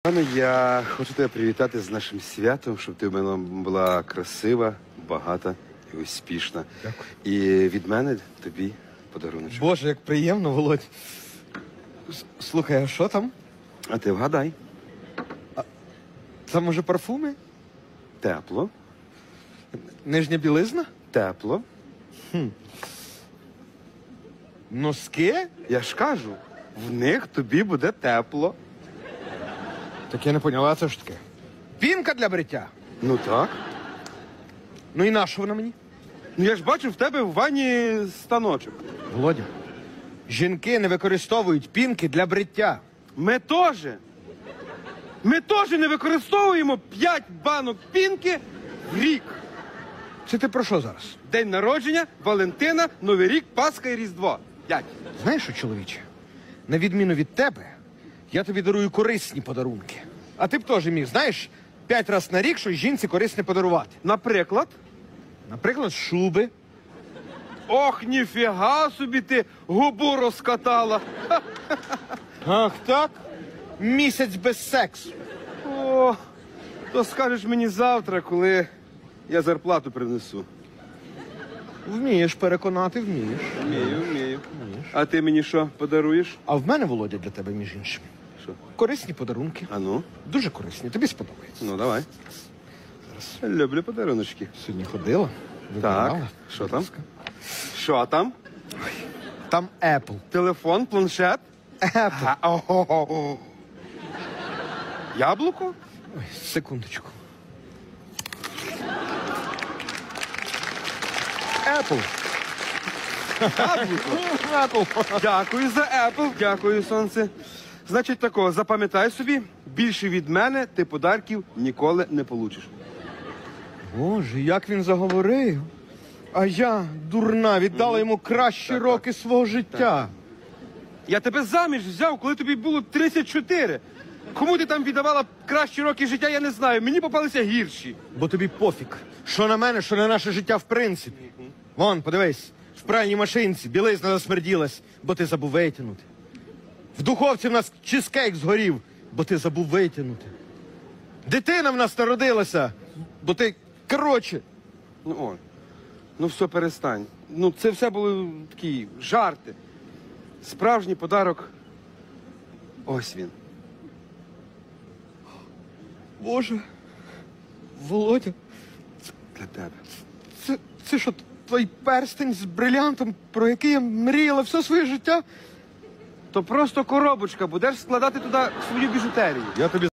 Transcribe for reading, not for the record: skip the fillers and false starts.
Пане, я хочу тебе привітати з нашим святом, щоб ти в мене була красива, багата і успішна. Дякую. І від мене тобі подарунок. Боже, як приємно, Володь. Слухай, а що там? А ти вгадай. Це, може, парфуми? Тепло, Нижня білизна? тепло. Носки? Я ж кажу, в них тобі буде тепло. Так я не поняла, це ж таке. Пінка для бриття. Ну так. Ну і на що вона мені? Ну я ж бачу в тебе в ванні станочок. Володя, жінки не використовують пінки для бриття. Ми теж. Ми теж не використовуємо 5 банок пінки в рік. Це ти про що зараз? День народження, Валентина, Новий рік, Пасха і Різдво. 5. Знаєш що, чоловіче? На відміну від тебе, я тобі дарую корисні подарунки. А ти б теж міг, знаєш, 5 разів на рік щось жінці корисне подарувати. Наприклад? Наприклад, шуби. Ох, ніфіга собі ти губу розкатала. Ах так? Місяць без сексу. О, то скажеш мені завтра, коли я зарплату принесу. Вмієш переконати, вмієш. Вмію. А ти мені що подаруєш? А в мене, Володя, для тебе, між іншим. Що? Корисні подарунки. А ну? Дуже корисні. Тобі сподобається. Ну, давай. Люблю подаруночки. Сьогодні ходила. Так, вибирала. що там? Що там? Там Apple. Телефон, планшет? Apple. О-хо-хо. Яблуко? Ой, секундочку. Apple. Apple. Дякую за Apple, дякую, сонце. Значить такого, запам'ятай собі, більше від мене ти подарків ніколи не получиш. Боже, як він заговорив. А я, дурна, віддала йому кращі роки свого життя. Я тебе заміж взяв, коли тобі було 34. Кому ти там віддавала кращі роки життя, я не знаю. Мені попалися гірші. Бо тобі пофіг. Що на мене, що на наше життя в принципі. Вон, подивись, в пральній машинці білизна засмерділась, бо ти забув витягнути. В духовці в нас чизкейк згорів, бо ти забув витягнути. Дитина в нас народилася, бо ти, коротше. Ну, Оль, ну все, перестань. Ну, це все були такі жарти. Справжній подарок. Ось він. Боже, Володя, Для тебе. це що, твій перстень з брилянтом, про який я мріяла все своє життя? То просто коробочка, будеш складати туди свою біжутерію. Я тобі